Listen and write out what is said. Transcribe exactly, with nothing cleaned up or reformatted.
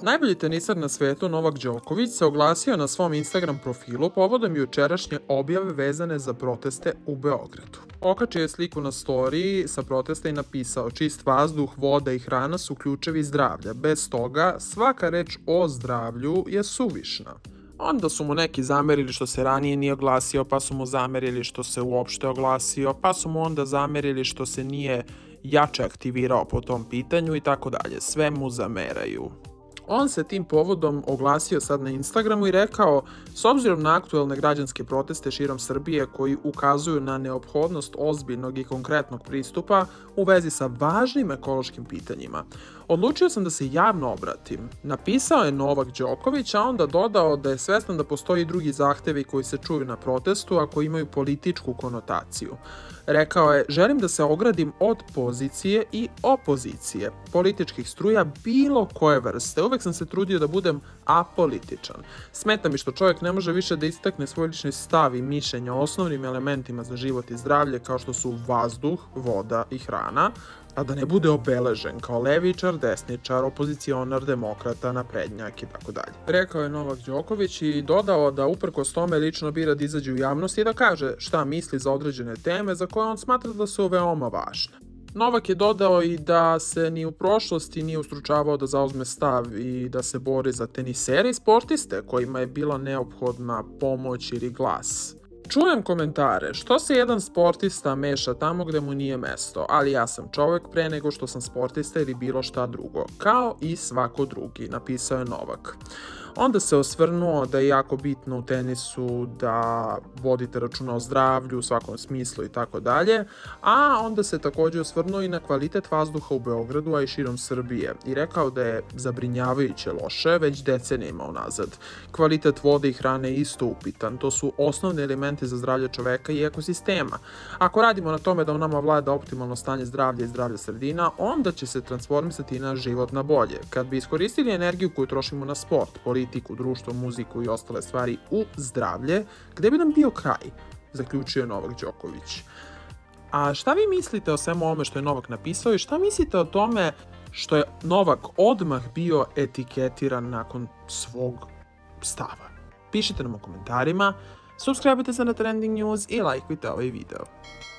Najbolji teniser na svetu Novak Đoković se oglasio na svom Instagram profilu povodom jučerašnje objave vezane za proteste u Beogradu. Okačio je sliku na storiji sa protesta i napisao: čist vazduh, voda i hrana su ključevi zdravlja. Bez toga svaka reč o zdravlju je suvišna. Onda su mu neki zamerili što se ranije nije oglasio, pa su mu zamerili što se uopšte oglasio, pa su mu onda zamerili što se nije jače aktivirao po tom pitanju i tako dalje. Sve mu zameraju. On se tim povodom oglasio sad na Instagramu i rekao: s obzirom na aktuelne građanske proteste širom Srbije koji ukazuju na neophodnost ozbiljnog i konkretnog pristupa u vezi sa važnim ekološkim pitanjima, odlučio sam da se javno obratim. Napisao je Novak Đoković, a onda dodao da je svestan da postoji i drugi zahtevi koji se čuju na protestu, a koji imaju političku konotaciju. Rekao je: želim da se ogradim od pozicije i opozicije, političkih struja bilo koje vrste. Uvek sam se trudio da budem apolitičan. Smeta mi što čovjek ne može više da istakne svoj lični stav i mišljenje o osnovnim elementima za život i zdravlje kao što su vazduh, voda i hrana, a da ne bude obeležen kao levičar, desničar, opozicionar, demokrata, naprednjak i tako dalje. Rekao je Novak Đoković i dodao da uprkos tome lično bira da izađe u javnost i da kaže šta misli za određene teme za koje on smatra da su veoma važne. Novak je dodao i da se ni u prošlosti nije ustručavao da zauzme stav i da se bori za tenisere i sportiste kojima je bila neophodna pomoć ili glas. Čujem komentare: što se jedan sportista meša tamo gde mu nije mesto, ali ja sam čovek pre nego što sam sportista ili bilo šta drugo, kao i svako drugi, napisao je Novak. Onda se osvrnuo da je jako bitno u tenisu da vodite računa o zdravlju u svakom smislu i tako dalje, a onda se također osvrnuo i na kvalitet vazduha u Beogradu, a i širom Srbije, i rekao da je zabrinjavajuće loše već decenijama unazad. Kvalitet vode i hrane je isto upitan, to su osnovni elementi za zdravlje čoveka i ekosistema. Ako radimo na tome da u nama vlada optimalno stanje zdravlja i zdravlja sredina, onda će se transformisati naš život na bolje. Kad bi iskoristili energiju koju trošimo na sport, politiku, društvo, muziku i ostale stvari u zdravlje, gde bi nam bio kraj, zaključio je Novak Đoković. A šta vi mislite o svemu ovome što je Novak napisao i šta mislite o tome što je Novak odmah bio etiketiran nakon svog stava? Pišite nam u komentarima, subscribe-ite se na Trending News i lajkujte ovaj video.